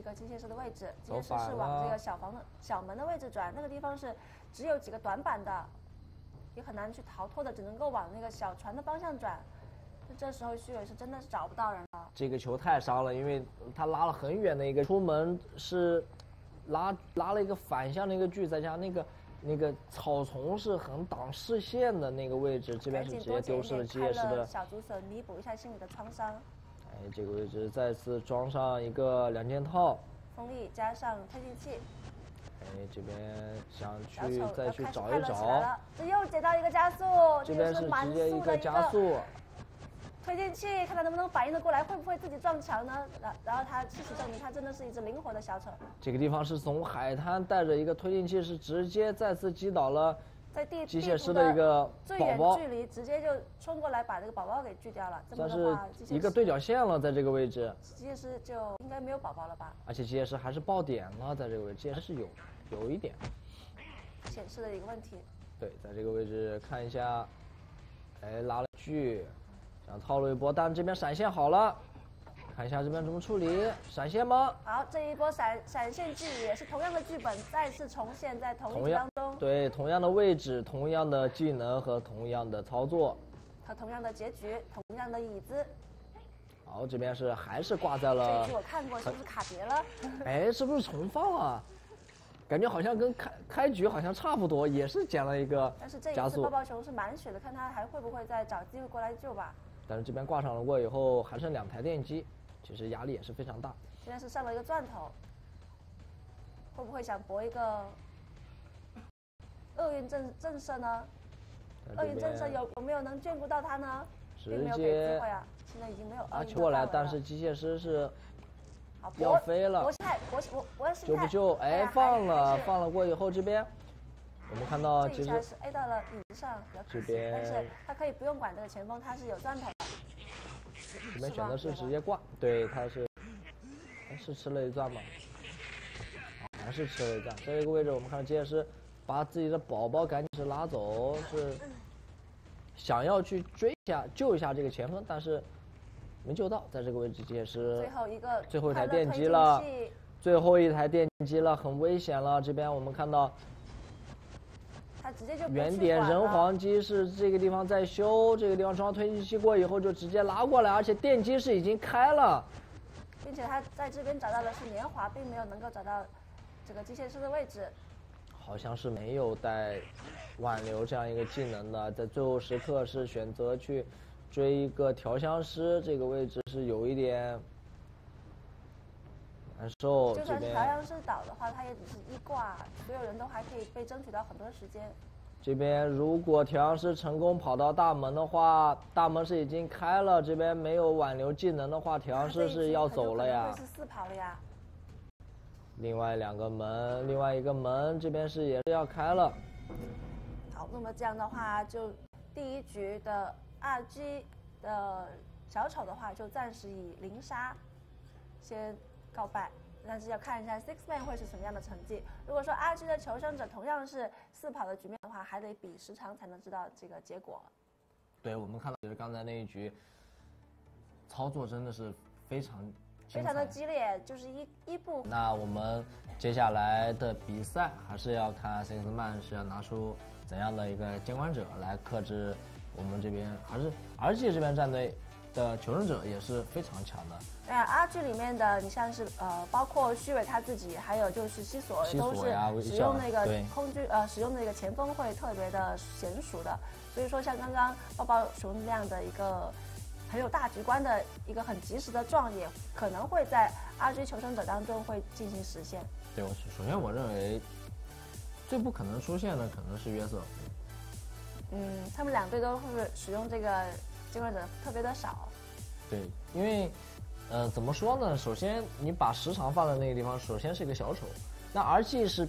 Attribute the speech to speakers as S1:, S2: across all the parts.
S1: 这个机械师的位置，机械师是往这个小门的位置转，那个地方是只有几个短板的，也很难去逃脱的，只能够往那个小船的方向转。这时候虚伪是真的是找不到人了。
S2: 这个球太伤了，因为他拉了很远的一个出门是拉了一个反向的一个距，再加上那个草丛是很挡视线的那个位置，这边是直接丢失了机械师的
S1: 小竹笋，弥补一下心里的创伤。
S2: 哎，这个位置再次装上一个2件套，
S1: 风力加上推进器。
S2: 哎，这边想去再去找一找，
S1: 这又捡到一个加速，
S2: 这边是直接一个加速。
S1: 推进器，看他能不能反应得过来，会不会自己撞墙呢？然后他事实证明，他真的是一只灵活的小丑。
S2: 这个地方是从海滩带着一个推进器，是直接再次击倒了
S1: 在
S2: 机械师的一个
S1: 最
S2: 宝宝，
S1: 远距离直接就冲过来把这个宝宝给锯掉了。这么
S2: 算
S1: 的话，
S2: 是一个对角线了，在这个位置。
S1: 机械师就应该没有宝宝了吧？
S2: 而且机械师还是爆点了，在这个位置，机械师是有一点
S1: 显示的一个问题。
S2: 对，在这个位置看一下，哎，拉了锯。想套路一波，但这边闪现好了，看一下这边怎么处理，闪现吗？
S1: 好，这一波闪现剧也是同样的剧本再次重现在同一集当中。
S2: 对，同样的位置，同样的技能和同样的操作，
S1: 和同样的结局，同样的椅子。
S2: 好，这边是还是挂在了。
S1: 这一局我看过，是不是卡碟了？
S2: 哎，是不是重放啊？感觉好像跟开局好像差不多，也是捡了一个加速。
S1: 但是这一次抱抱熊是满血的，看他还会不会再找机会过来救吧。
S2: 但是这边挂上了过以后，还剩2台电机，其实压力也是非常大。
S1: 现在是上了一个钻头，会不会想搏一个厄运震慑呢？厄运震慑有没有能眷顾到他呢？并没有给机会啊，现在已经没有厄运的
S2: 过来，但是机械师是要飞了，
S1: 搏
S2: 救不救？哎，放了过以后，这边我们看到其实
S1: 是 A 到了椅子上，
S2: 这边，
S1: 但是他可以不用管这个前锋，他是有钻头的。
S2: 这边选的是直接挂，对，他是吃了一钻吗？还是吃了一钻。这个位置我们看到机械师把自己的宝宝赶紧是拉走，是想要去救一下这个前锋，但是没救到。在这个位置，机械师最后一台电机了，最后一台电机了，很危险了。这边我们看到。
S1: 他直接就
S2: 原点人皇机是这个地方在修，这个地方装推进器过以后就直接拉过来，而且电机是已经开了，
S1: 并且他在这边找到的是年华，并没有能够找到这个机械师的位置，
S2: 好像是没有带挽留这样一个技能的，在最后时刻是选择去追一个调香师，这个位置是有一点难受。
S1: 就算是调香师倒的话，他也只是1挂，所有人都还可以被争取到很多时间。
S2: 这边如果调香师成功跑到大门的话，大门是已经开了，这边没有挽留技能的话，调香师是要走了呀。
S1: 会是4跑了呀。
S2: 另外2个门，另外一个门这边是也是要开了。
S1: 好，那么这样的话，就第1局的2G 的小丑的话，就暂时以0杀先告败，但是要看一下 Six Man 会是什么样的成绩。如果说RG 的求生者同样是4跑的局面的话，还得比时长才能知道这个结果。
S2: 对，我们看到就是刚才那一局，操作真的是非常
S1: 的激烈，就是一步。
S2: 那我们接下来的比赛还是要看 Six Man 是要拿出怎样的一个监管者来克制我们这边，还是 RG 这边战队的求生者也是非常强的。
S1: 对啊，RG 里面的你像是包括虚伪他自己，还有就是西索都是使用那个空军使用那个前锋会特别的娴熟的，所以说像刚刚抱抱熊这样的一个很有大局观的一个很及时的撞，也可能会在 RG 求生者当中会进行实现。
S2: 对，首先我认为最不可能出现的可能是约瑟。
S1: 他们2队都是使用这个监管者特别的少。
S2: 对，因为怎么说呢？首先你把时长放在那个地方，首先是一个小丑，那 RG 是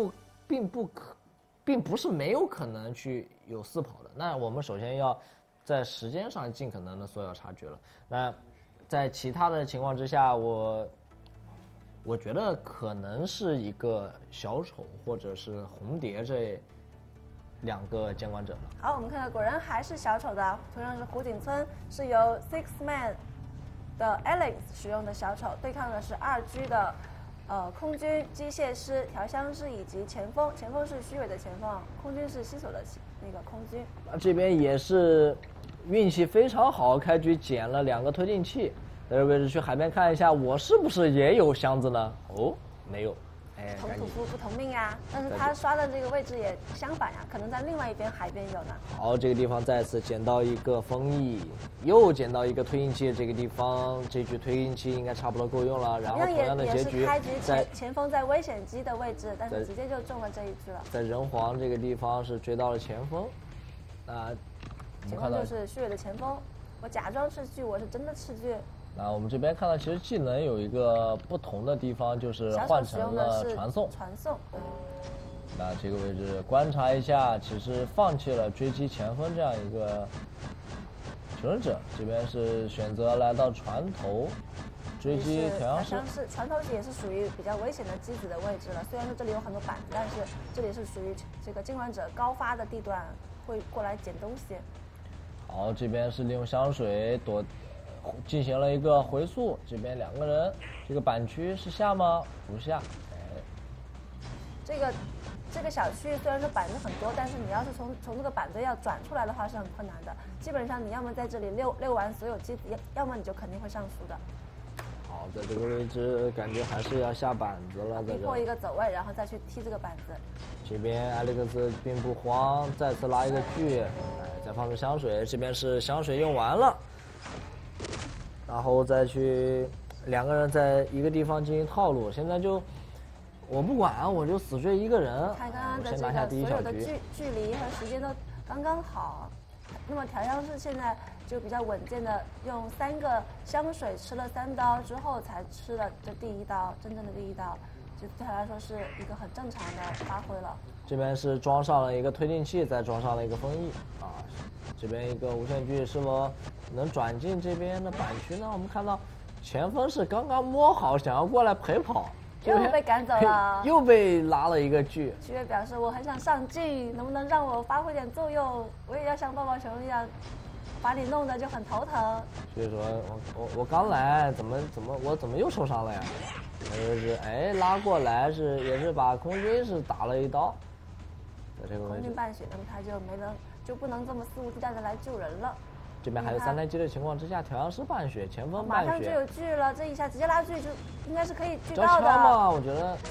S2: 并不是没有可能去有4跑的。那我们首先要在时间上尽可能的缩小差距了。那在其他的情况之下，我觉得可能是一个小丑或者是红蝶这2个监管者了。
S1: 好，我们看到果然还是小丑的，同样是湖景村，是由 Six Man 的 Alex 使用的小丑，对抗的是2G 的空军、机械师、调香师以及前锋。前锋是虚伪的前锋，空军是西索的那个空军。
S2: 那这边也是运气非常好，开局捡了2个推进器。在这位置去海边看一下，我是不是也有箱子呢？哦，没有。哎，
S1: 同土夫不同命呀，但是他刷的这个位置也相反呀，可能在另外一边海边有呢。
S2: 好，这个地方再次捡到一个风翼，又捡到一个推进器，这个地方这局推进器应该差不多够用了。然后同样的结局，
S1: 开局前锋在危险机的位置，但是直接就中了这一局了。
S2: 在人皇这个地方是追到了前锋，那
S1: 前锋就是虚伪的前锋，我假装吃狙，我是真的吃狙。
S2: 那我们这边看到，其实技能有一个不同的地方，就是换成了传送。那这个位置观察一下，其实放弃了追击前锋这样一个求生者，这边是选择来到船头追击调香师。
S1: 船头也是属于比较危险的机子的位置了。虽然说这里有很多板子，但是这里是属于这个进攻者高发的地段，会过来捡东西。
S2: 好，这边是利用香水进行了一个回溯，这边2个人，这个板区是下吗？不下。
S1: 哎，这个小区虽然说板子很多，但是你要是从这个板子要转出来的话是很困难的。基本上你要么在这里溜完所有机子，要么你就肯定会上输的。
S2: 好，在这个位置感觉还是要下板子了，
S1: 逼迫一个走位，然后再去踢这个板子。
S2: 这边艾利克斯并不慌，再次拉一个狙，再放个香水，这边是香水用完了。然后再去2个人在一个地方进行套路，现在就我不管，我就死追一个人。
S1: 看刚刚的这个所有的距离和时间都刚刚好。那么调香师现在就比较稳健的用3个香水吃了3刀之后才吃了这第1刀，真正的第1刀，就对他来说是一个很正常的发挥了。
S2: 这边是装上了一个推进器，再装上了一个风翼啊。这边一个无限狙是否能转进这边的板区呢？我们看到前锋是刚刚摸好，想要过来陪跑，
S1: 又被赶走了，
S2: 又被拉了一个狙。
S1: 虚伪表示我很想上镜，能不能让我发挥点作用？我也要像抱抱熊一样，把你弄得就很头疼。
S2: 所以说我刚来，我怎么又受伤了呀？就是拉过来也是把空军是打了一刀，在这个位置。
S1: 空军半血，那么他就不能这么肆无忌惮的来救人了。
S2: 这边还有3台机的情况之下，调香师半血，前锋半血，
S1: 马上就有狙了，这一下直接拉狙就应该是可以狙到的。
S2: 交枪嘛，我觉得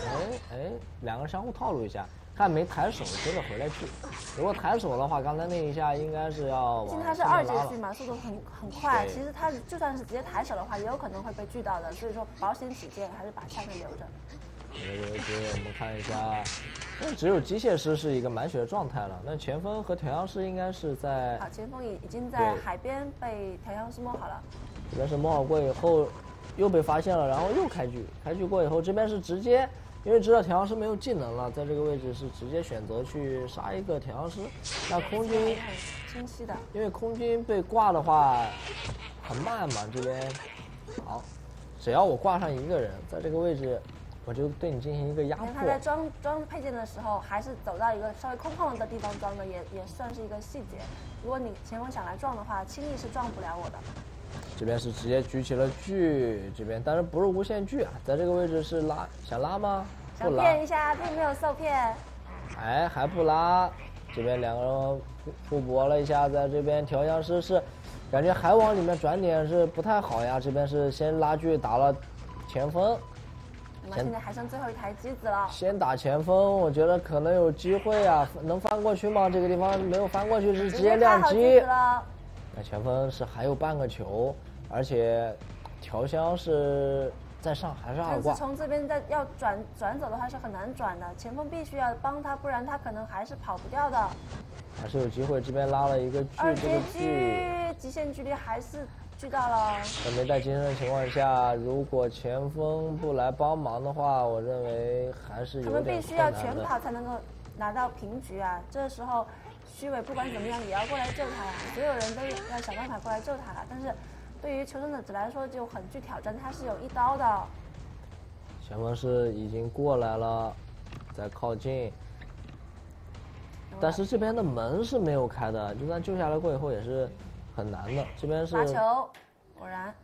S2: 2个相互套路一下，看没抬手接着回来狙。如果抬手的话，刚才那一下应该是要往
S1: 现在他是2阶狙嘛，速度很快。其实他就算是直接抬手的话，也有可能会被狙到的，所以说保险起见，还是把枪给留着。
S2: 这个位置我们看一下。只有机械师是一个满血的状态了，那前锋和调香师应该是在。
S1: 好，前锋已经在海边被调香师摸好了。
S2: 这边是摸好过以后，又被发现了，然后又开狙过以后，这边是直接，因为知道调香师没有技能了，在这个位置是直接选择去杀一个调香师。那空军
S1: 很清晰的，
S2: 因为空军被挂的话很慢嘛，这边好，只要我挂上一个人，在这个位置。我就对你进行一个压迫。
S1: 他在装配件的时候，还是走到一个稍微空旷的地方装的，也算是一个细节。如果你前锋想来撞的话，轻易是撞不了我的。
S2: 这边是直接举起了狙，这边但是不是无限狙啊，在这个位置是想拉吗？
S1: 想骗一下，并没有受骗。
S2: 还不拉，这边2个人互搏了一下，在这边调香师是感觉还往里面转点是不太好呀，这边是先拉狙打了前锋。
S1: 那么现在还剩最后一台机子了。
S2: 先打前锋，我觉得可能有机会啊，能翻过去吗？这个地方没有翻过去，是直接亮机。那前锋是还有半个球，而且调香是在上还是2挂？
S1: 但是从这边要转走的话是很难转的，前锋必须要帮他，不然他可能还是跑不掉的。
S2: 还是有机会，这边拉了一个狙，这个狙
S1: 极限距离还是。狙到了。
S2: 在没带金身的情况下，如果前锋不来帮忙的话，我认为还是有点困难的。
S1: 他们必须要全跑才能够拿到平局啊！这时候，虚伪不管怎么样也要过来救他呀，所有人都要想办法过来救他了。但是，对于求生者来说就很具挑战，他是有1刀的。
S2: 前锋是已经过来了，在靠近。但是这边的门是没有开的，就算救下来过以后也是很难的。这边是
S1: 发球，果然。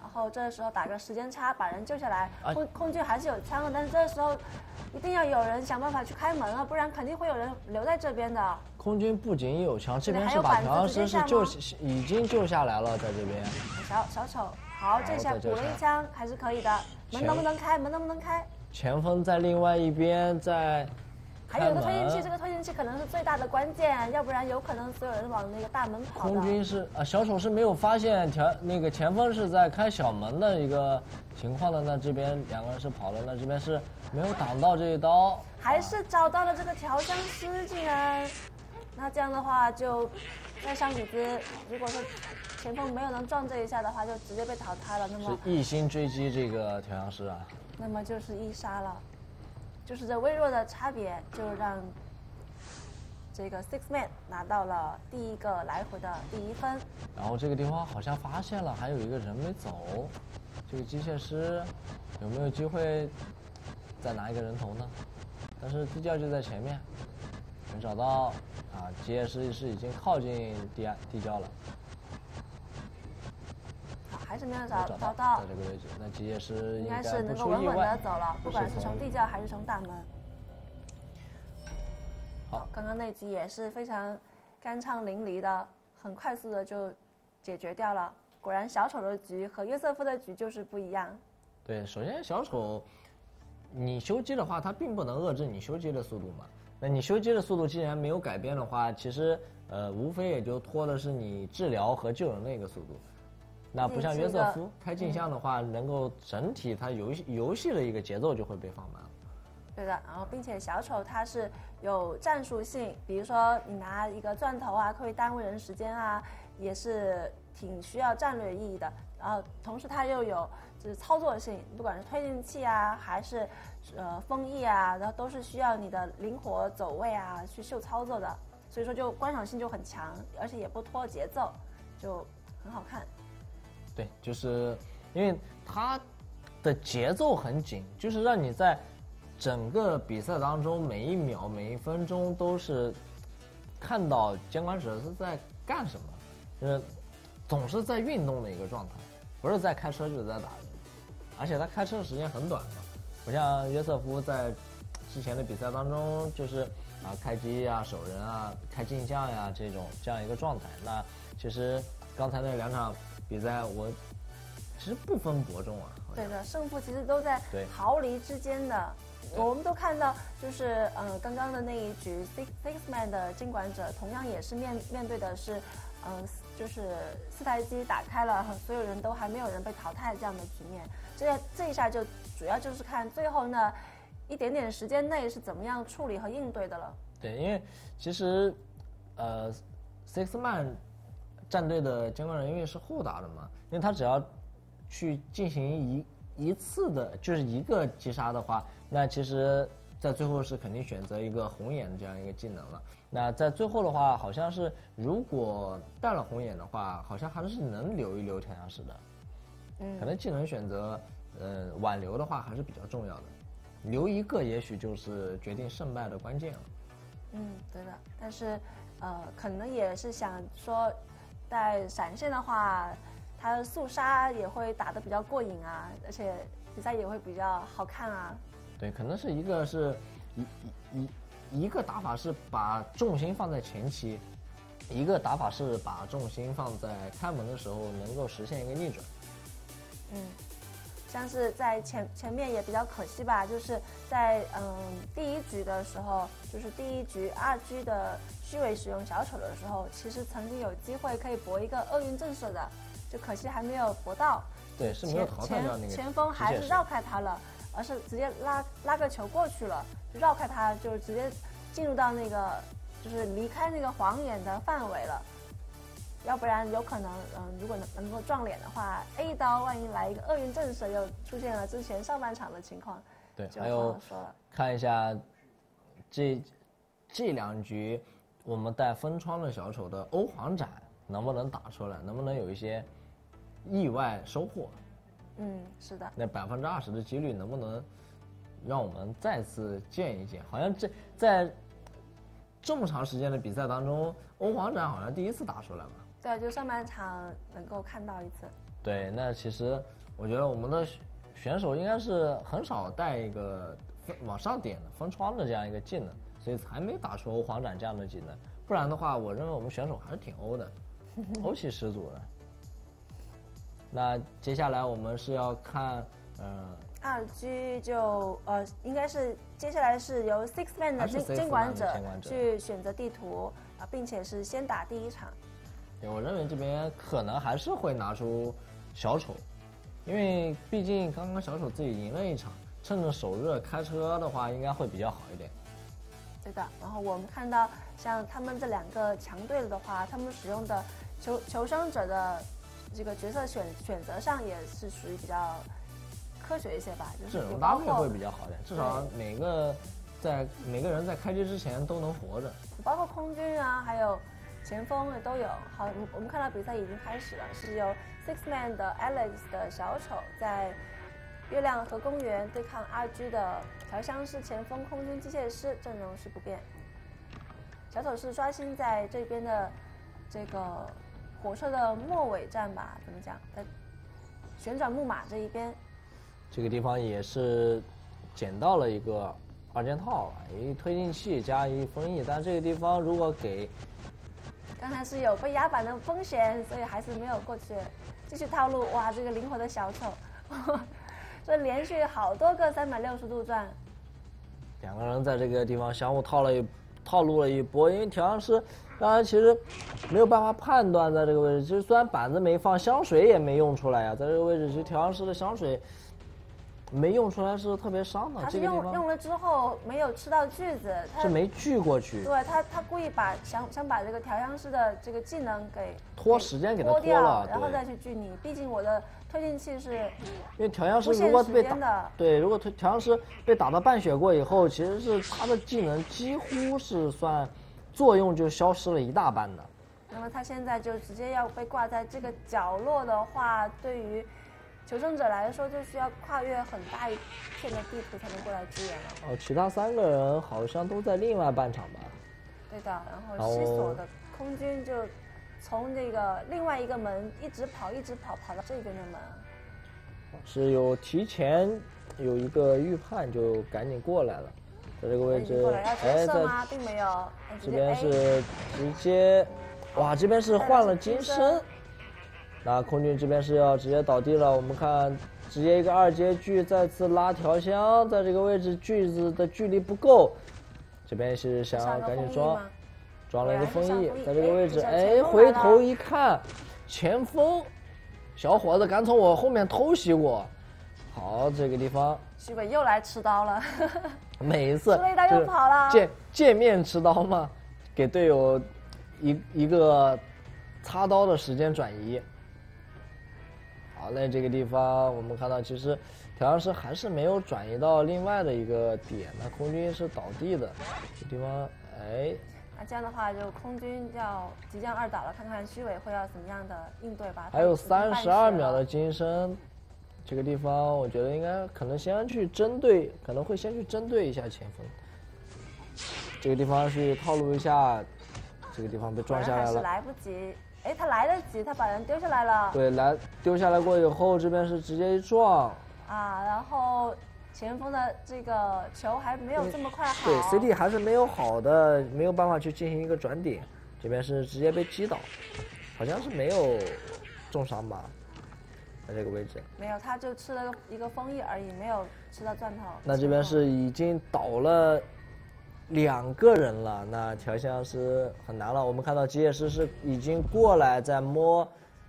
S1: 然后这时候打个时间差把人救下来，空军还是有枪的，但是这时候一定要有人想办法去开门了，不然肯定会有人留在这边的。
S2: 空军不仅有枪，这边是把调香师是已经救下来了，在这边。
S1: 小丑，好，这下补了一枪还是可以的。门能不能开？门能不能开？
S2: 前锋在另外一边在。
S1: 还有一个推进器，这个推进器可能是最大的关键，要不然有可能所有人往那个大门跑。
S2: 空军是小丑是没有发现那个前锋是在开小门的一个情况的，那这边两个人是跑了，那这边是没有挡到这一刀，
S1: 还是找到了这个调香师，竟然，那这样的话就再上椅子，如果说前锋没有能撞这一下的话，就直接被淘汰了。那么
S2: 是一心追击这个调香师啊，
S1: 那么就是一杀了。就是这微弱的差别，就让这个 Six Man 拿到了第一个来回的第1分。
S2: 然后这个地方好像发现了还有一个人没走，这个机械师有没有机会再拿一个人头呢？但是地窖就在前面，没找到啊！机械师是已经靠近地窖了。
S1: 还是没有找到，
S2: 在这个位置，那机械师
S1: 应该是能够稳稳的走了，不管是从地窖还是从大门。好，刚刚那局也是非常酣畅淋漓的，很快速的就解决掉了。果然小丑的局和约瑟夫的局就是不一样。
S2: 对，首先小丑，你修机的话，它并不能遏制你修机的速度嘛。那你修机的速度既然没有改变的话，其实无非也就拖的是你治疗和救人的一个速度。那不像约瑟夫开镜像的话，能够整体它游戏的一个节奏就会被放慢。
S1: 对的，然后并且小丑它是有战术性，比如说你拿一个钻头啊，可以耽误人时间啊，也是挺需要战略意义的。然后同时它又有就是操作性，不管是推进器啊，还是风翼啊，然后都是需要你的灵活走位啊去秀操作的，所以说就观赏性就很强，而且也不拖节奏，就很好看。
S2: 对，就是因为它的节奏很紧，就是让你在整个比赛当中每一秒每一分钟都是看到监管者是在干什么，就是总是在运动的一个状态，不是在开车就是在打人，而且他开车的时间很短嘛，不像约瑟夫在之前的比赛当中就是开机啊、守人啊、开镜像呀这样一个状态。那其实刚才那2场比赛我其实不分伯仲啊。
S1: 对的，胜负其实都在毫厘之间的。我们都看到，就是刚刚的那一局 Six Man 的监管者同样也是面对的是，就是4台机打开了，所有人都还没有人被淘汰这样的局面。这一下就主要就是看最后呢一点点时间内是怎么样处理和应对的了。
S2: 对，因为其实Six Man 战队的监管人因为是互打的嘛，因为他只要去进行一次的，就是一个击杀的话，那其实在最后是肯定选择一个红眼这样一个技能了。那在最后的话，好像是如果带了红眼的话，好像还是能留一留调香师的。可能技能选择挽留的话还是比较重要的，留一个也许就是决定胜败的关键了。
S1: 对的，但是可能也是想说，在闪现的话，他的速杀也会打得比较过瘾啊，而且比赛也会比较好看啊。
S2: 对，可能是一个是一个打法是把重心放在前期，一个打法是把重心放在开门的时候能够实现一个逆转。
S1: 像是在前面也比较可惜吧，就是在第一局的时候，就是第一局2G 的虚伪使用小丑的时候，其实曾经有机会可以搏一个厄运震慑的，就可惜还没有搏到。
S2: 对，是没有淘汰掉那个
S1: 前锋还是绕开他了，而是直接拉个球过去了，就绕开他，就直接进入到那个就是离开那个黄眼的范围了。要不然有可能，如果能够撞脸的话 ，A 刀万一来一个厄运震慑，又出现了之前上半场的情况。
S2: 对，还有看一下这2局，我们带分窗的小丑的欧皇斩能不能打出来，能不能有一些意外收获？
S1: 是的。
S2: 那20%的几率能不能让我们再次见一见？好像在这么长时间的比赛当中，欧皇斩好像第一次打出来吧？
S1: 对，就上半场能够看到一次。
S2: 对，那其实我觉得我们的选手应该是很少带一个往上点的封窗的这样一个技能，所以才没打出欧皇斩这样的技能。不然的话，我认为我们选手还是挺欧的，欧气十足的。那接下来我们是要看
S1: 2G 就应该是接下来是由 6man 的监管者去选择地图啊，并且是先打第一场。
S2: 对，我认为这边可能还是会拿出小丑，因为毕竟刚刚小丑自己赢了一场，趁着手热开车的话应该会比较好一点。
S1: 对的，然后我们看到像他们这2个强队的话，他们使用的求生者的这个角色选择上也是属于比较科学一些吧，就是
S2: 阵容搭配会比较好点，至少每个人在开机之前都能活着。
S1: 包括空军啊，还有前锋也都有。好，我们看到比赛已经开始了，是由 6man 的 Alex 的小丑在月亮和公园对抗2G 的调香师、前锋、空军、机械师，阵容是不变。小丑是刷新在这边的这个火车的末尾站吧？怎么讲？在旋转木马这一边。
S2: 这个地方也是捡到了一个2件套，一推进器加一风翼，但这个地方如果给，
S1: 刚才是有被压板的风险，所以还是没有过去继续套路。哇，这个灵活的小丑，这连续好多个360度转。
S2: 2个人在这个地方相互套路了一波，因为调香师刚才其实没有办法判断在这个位置，其实虽然板子没放，香水也没用出来呀，在这个位置其实调香师的香水没用出来是特别伤的。
S1: 他是用了之后没有吃到锯子，
S2: 是没锯过去。
S1: 对他故意想把这个调香师的这个技能给
S2: 拖时间给他拖了，
S1: 然后再去锯你。毕竟我的推进器是
S2: 因为调香师如果被打，对，如果调香师被打到半血过以后，其实是他的技能几乎是算作用就消失了一大半的。
S1: 那么他现在就直接要被挂在这个角落的话，对于求生者来说，就需要跨越很大一片的地图才能过来支援了。
S2: 哦，其他3个人好像都在另外半场吧？
S1: 对的，然后西索的空军就从这个另外一个门一直跑到这边的门。
S2: 是有提前有一个预判，就赶紧过来了，在这个位置。
S1: 要角色吗？并没有。
S2: 这边是直接，哇，这边是换了金身。那空军这边是要直接倒地了，我们看直接一个2阶锯再次拉调香，在这个位置锯子的距离不够，这边是想要赶紧装了一个风翼，在这个位置，哎，回头一看，前锋小伙子敢从我后面偷袭我，好，这个地方
S1: 徐伟又来吃刀了，
S2: 每一次
S1: 吃了一刀又跑了，
S2: 见面吃刀嘛，给队友一个擦刀的时间转移。好，那这个地方我们看到，其实调香师还是没有转移到另外的一个点，那空军是倒地的，这地方，哎，
S1: 那这样的话，就空军要即将2倒了，看看虚伪会要怎么样的应对吧。
S2: 还有32秒的金身，这个地方我觉得应该可能先去针对，可能会先去针对一下前锋。这个地方去套路一下，这个地方被撞下来了，
S1: 来不及。哎，他来得及，他把人丢下来了。
S2: 对，丢下来过以后，这边是直接一撞。
S1: 啊，然后前锋的这个球还没有这么快好。
S2: 对 ，CD 还是没有好的，没有办法去进行一个转点，这边是直接被击倒，好像是没有重伤吧，在这个位置。
S1: 没有，他就吃了一个风翼而已，没有吃到钻头。
S2: 那这边是已经倒了2个人了，那调香师很难了。我们看到机械师是已经过来在摸，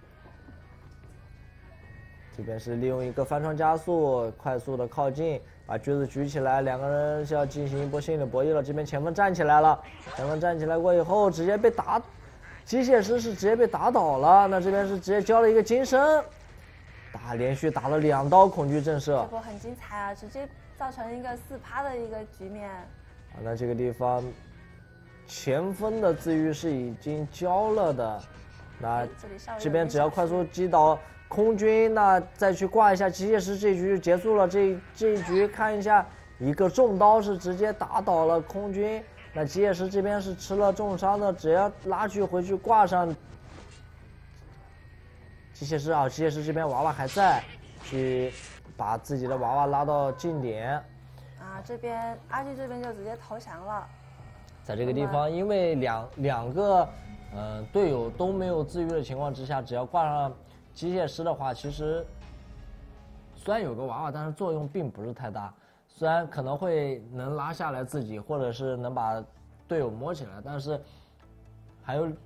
S2: 这边是利用一个翻窗加速，快速的靠近，把锯子举起来，2个人是要进行一波心理博弈了。这边前锋站起来了，前锋站起来过以后直接被打，机械师是直接被打倒了。那这边是直接交了一个金身，连续打了2刀恐惧震慑，
S1: 这波很精彩啊，直接造成一个4趴的一个局面。
S2: 那这个地方前锋的自愈是已经交了的，那这边只要快速击倒空军，那再去挂一下机械师，这一局就结束了。这一局看一下，一个重刀是直接打倒了空军，那机械师这边是吃了重伤的，只要拉锯回去挂上机械师啊，机械师这边娃娃还在，去把自己的娃娃拉到近点。
S1: 啊，这边阿基这边就直接投降了。
S2: 在这个地方，因为两个队友都没有自愈的情况之下，只要挂上机械师的话，其实虽然有个娃娃，但是作用并不是太大。虽然可能会能拉下来自己，或者是能把队友摸起来，但是还有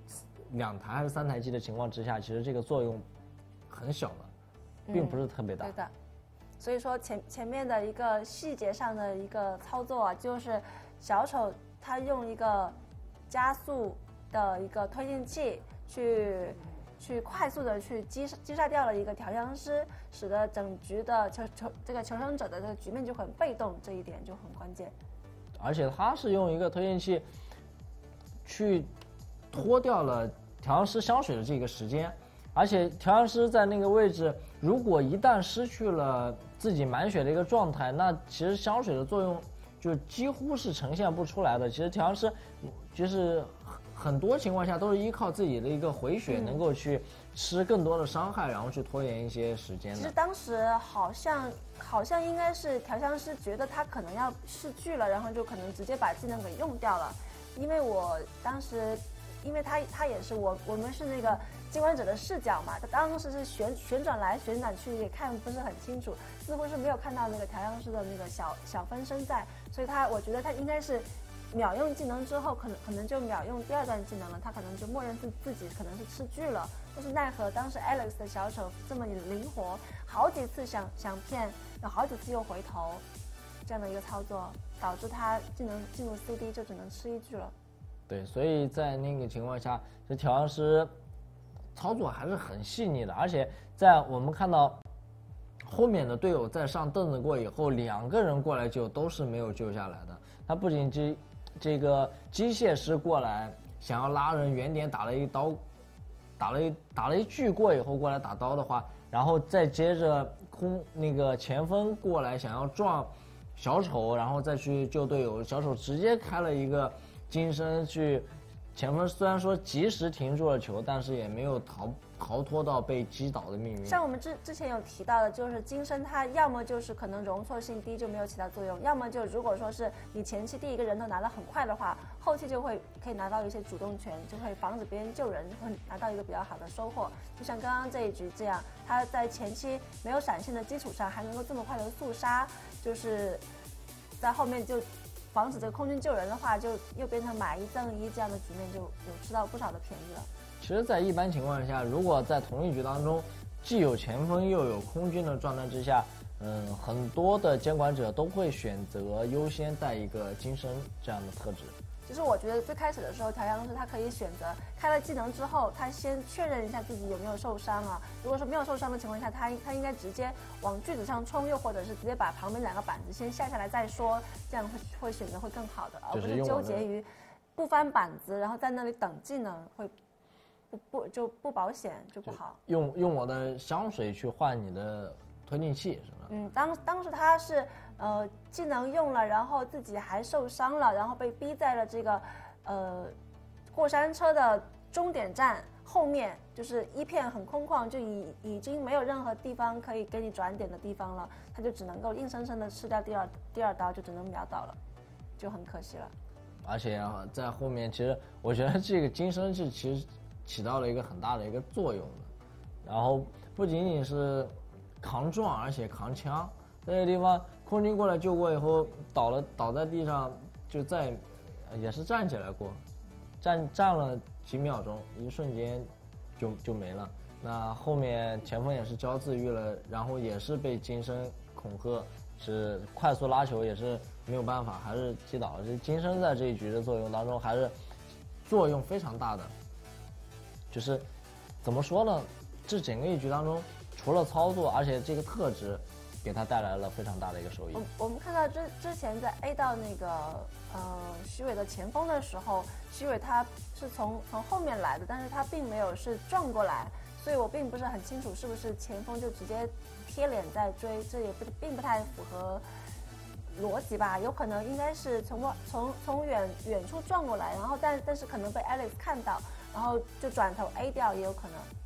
S2: 2台还是3台机的情况之下，其实这个作用很小了，并不是特别大。
S1: 对的，所以说前面的一个细节上的一个操作啊，就是小丑他用一个加速的一个推进器去快速的去击杀掉了一个调香师，使得整局的这个求生者的这个局面就很被动，这一点就很关键。
S2: 而且他是用一个推进器去拖掉了调香师香水的这个时间，而且调香师在那个位置，如果一旦失去了自己满血的一个状态，那其实香水的作用就几乎是呈现不出来的。其实调香师就是很多情况下都是依靠自己的一个回血，能够去吃更多的伤害，然后去拖延一些时间的。
S1: 其实当时好像应该是调香师觉得他可能要逝去了，然后就可能直接把技能给用掉了。因为我当时，因为他也是我们是那个监管者的视角嘛，他当时是旋转来旋转去，也看不是很清楚，似乎是没有看到那个调香师的那个小分身在，所以我觉得他应该是秒用技能之后，可能就秒用第2段技能了，他可能就默认自己可能是吃剧了，但是奈何当时 Alex 的小丑这么灵活，好几次想骗，有好几次又回头，这样的一个操作，导致他技能进入 CD 就只能吃1句了。
S2: 对，所以在那个情况下，这调香师操作还是很细腻的，而且在我们看到后面的队友在上凳子过以后，2个人过来救都是没有救下来的。他不仅这个机械师过来想要拉人原点打了一刀，打了一句过以后过来打刀的话，然后再接着那个前锋过来想要撞小丑，然后再去救队友，小丑直接开了一个金身去，前锋虽然说及时停住了球，但是也没有逃脱到被击倒的命运。
S1: 像我们之前有提到的，就是金身它要么就是可能容错性低就没有起到作用，要么就如果说是你前期第一个人头拿得很快的话，后期就可以拿到一些主动权，就会防止别人救人，会拿到一个比较好的收获。就像刚刚这一局这样，他在前期没有闪现的基础上，还能够这么快的速杀，就是在后面就防止这个空军救人的话，就又变成买1赠1这样的局面，就有吃到不少的便宜了。
S2: 其实，在一般情况下，如果在同一局当中，既有前锋又有空军的状态之下，很多的监管者都会选择优先带一个金身这样的特质。
S1: 其实我觉得最开始的时候，调香师他可以选择开了技能之后，他先确认一下自己有没有受伤啊。如果说没有受伤的情况下，他应该直接往锯子上冲，又或者是直接把旁边2个板子先下下来再说，这样会选择会更好的，而不是纠结于不翻板子，然后在那里等技能会。不保险就不好。
S2: 用我的香水去换你的推进器是
S1: 吧？当时他是技能用了，然后自己还受伤了，然后被逼在了这个过山车的终点站后面，就是一片很空旷，就已经没有任何地方可以给你转点的地方了，他就只能够硬生生的吃掉第二刀，就只能秒倒了，就很可惜了。
S2: 而且在后面，其实我觉得这个金身是其实起到了一个很大的一个作用的，然后不仅仅是扛撞，而且扛枪。这个地方空军过来救过以后，倒在地上，就也是站起来过，站了几秒钟，一瞬间就没了。那后面前锋也是交自愈了，然后也是被金身恐吓，是快速拉球也是没有办法，还是击倒了。这金身在这一局的作用当中还是作用非常大的。就是怎么说呢？这整个一局当中，除了操作，而且这个特质给他带来了非常大的一个收益。
S1: 我们看到之前在 A 到那个徐伟的前锋的时候，徐伟他是从后面来的，但是他并没有是撞过来，所以我并不是很清楚是不是前锋就直接贴脸在追，这也并不太符合逻辑吧？有可能应该是从远处撞过来，然后但是可能被 Alex 看到。然后就转头 A 掉也有可能，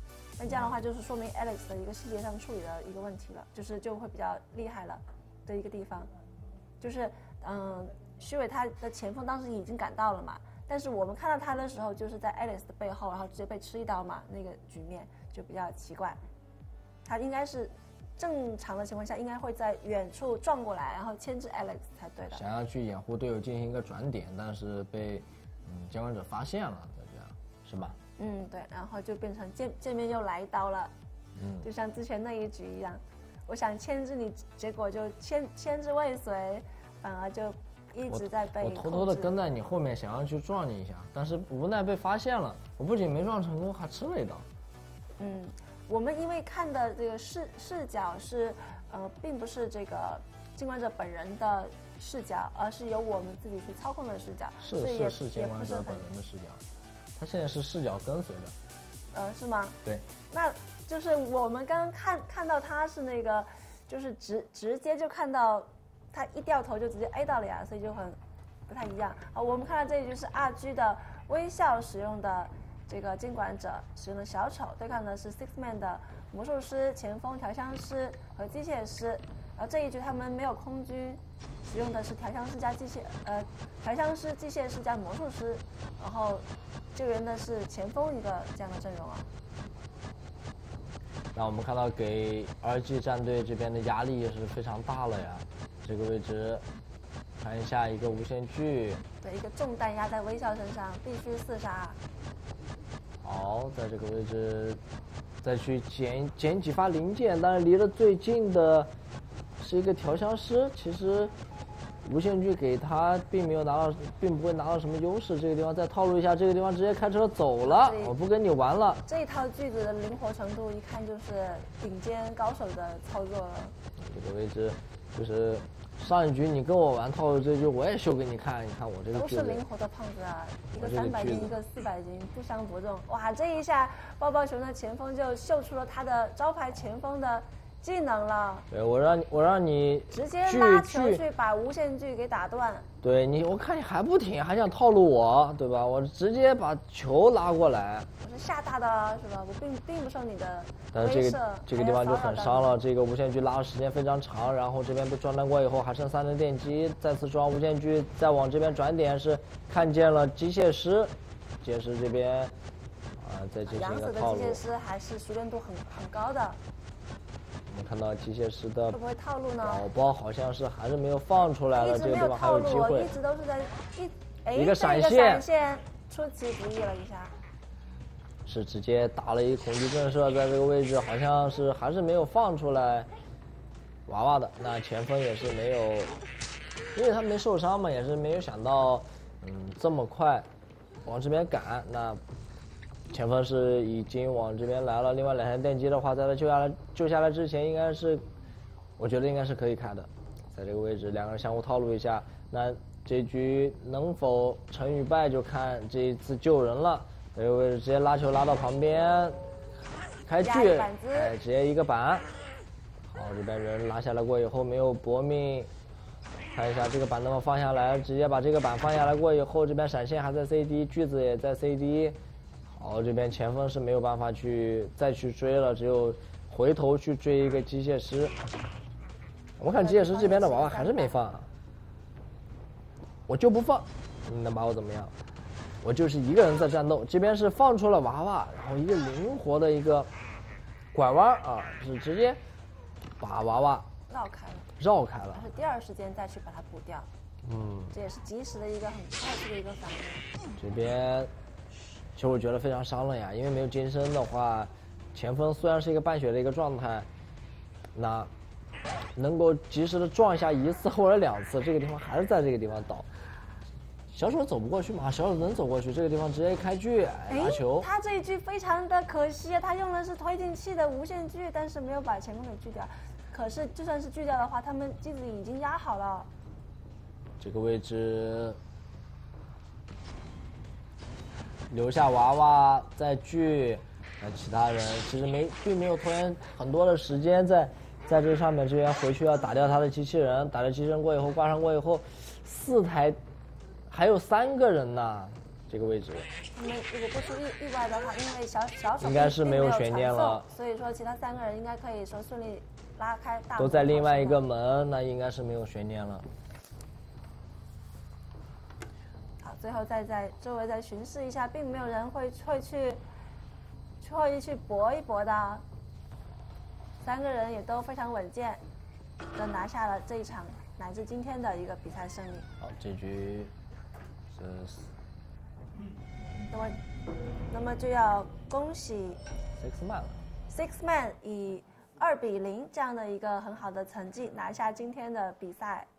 S1: 那这样的话就是说明 Alex 的一个细节上处理的一个问题了，就会比较厉害了的一个地方，就是虚伪他的前锋当时已经赶到了嘛，但是我们看到他的时候就是在 Alex 的背后，然后直接被吃一刀嘛，那个局面就比较奇怪。他应该是正常的情况下应该会在远处撞过来，然后牵制 Alex 才对的。
S2: 想要去掩护队友进行一个转点，但是被监管者发现了，这样是吧？
S1: 对，然后就变成见面又来一刀了，就像之前那一局一样，我想牵制你，结果就牵制未遂，反而就一直在被
S2: 我偷偷的跟在你后面，想要去撞你一下，但是无奈被发现了，我不仅没撞成功，还吃了一刀。
S1: 我们因为看的这个视角是，并不是这个监管者本人的视角，而是由我们自己去操控的视角，
S2: 是监管者本人的视角。他现在是视角跟随的。
S1: 是吗？
S2: 对。
S1: 那就是我们刚刚看到他是那个，就是直接就看到他一掉头就直接 A 到了呀，所以就很不太一样。我们看到这一局是RG的微笑使用的。这个监管者使用的小丑对抗的是 Sixman 的魔术师、前锋、调香师和机械师，然后这一局他们没有空军，使用的是调香师加调香师、机械师加魔术师，然后救援的是前锋一个这样的阵容啊。
S2: 那我们看到给 RG 战队这边的压力也是非常大了呀，这个位置看一下一个无限距，
S1: 对，一个重担压在微笑身上，必须4杀。
S2: 好，在这个位置再去捡几发零件，但是离得最近的是一个调香师，其实无限距给他并不会拿到什么优势。这个地方再套路一下，这个地方直接开车走了，我不跟你玩了。
S1: 这一套句子的灵活程度，一看就是顶尖高手的操作了。
S2: 这个位置就是上一局你跟我玩套路这局，我也秀给你看，你看我这个
S1: 都是灵活的胖子啊，一个300斤，一个400斤，不伤不重。哇，这一下抱抱熊的前锋就秀出了他的招牌前锋的技能了。
S2: 对，我让你
S1: 直接拉球去把无限距给打断。
S2: 对你，我看你还不停，还想套路我，对吧？我直接把球拉过来。
S1: 我是吓大的，是吧？我并不受你的
S2: 但是这个地方就很伤了，这个无限距拉的时间非常长，然后这边被撞断过以后还剩3人电机，再次装无限距，再往这边转点是看见了机械师，机械师这边再进行一个套路。
S1: 杨子的机械师还是熟练度很高的。
S2: 我们看到机械师的
S1: 会不会套路呢？
S2: 宝宝好像是还是没有放出来了，这个地方还有机会。
S1: 一直都是在
S2: 一个闪现
S1: 出其不意了一下。
S2: 是直接打了一恐惧震慑，在这个位置好像是还是没有放出来娃娃的。那前锋也是没有，因为他没受伤嘛，也是没有想到这么快往这边赶。那前锋是已经往这边来了，另外2台电机的话，在他救下来之前，我觉得应该是可以开的。在这个位置2个人相互套路一下，那这局能否成与败就看这一次救人了。这个位置直接拉球拉到旁边，开锯，直接一个板。好，这边人拉下来过以后没有搏命，看一下这个板能否放下来，直接把这个板放下来过以后，这边闪现还在 CD， 锯子也在 CD。好，这边前锋是没有办法再去追了，只有回头去追一个机械师。我看机械师这边的娃娃还是没放，我就不放，你能把我怎么样？我就是一个人在战斗，这边是放出了娃娃，然后一个灵活的一个拐弯是直接把娃娃绕开了，
S1: 是第2时间再去把它补掉。这也是及时的一个很快速的一个反应。
S2: 这边其实我觉得非常伤了呀，因为没有金身的话，前锋虽然是一个半血的一个状态，那能够及时的撞一下1次或者2次，这个地方还是在这个地方倒。小手走不过去嘛，小手能走过去，这个地方直接开锯拿球。
S1: 他这一锯非常的可惜，他用的是推进器的无限锯，但是没有把前锋给锯掉。可是就算是锯掉的话，他们机子已经压好了。
S2: 这个位置留下娃娃再锯，那其他人其实并没有拖延很多的时间在这上面，这边回去要打掉他的机器人，打掉机器人过以后挂上过以后，4台。还有3个人呢， 这个位置。
S1: 那么如果不出意外的话，因为小手
S2: 应该是没有悬念了，
S1: 所以说其他3个人应该可以说顺利拉开大门。
S2: 都在另外一个门，那应该是没有悬念了。
S1: 好，最后在周围再巡视一下，并没有人会去搏一搏的。3个人也都非常稳健，都拿下了这一场乃至今天的一个比赛胜利。
S2: 好，这局是。
S1: 那么就要恭喜
S2: Six Man 了。
S1: Six Man 以2比0这样的一个很好的成绩拿下今天的比赛。